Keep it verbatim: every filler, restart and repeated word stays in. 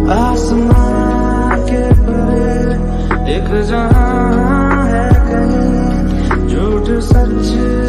आसमां के परे एक जहां है कहीं, झूठ सच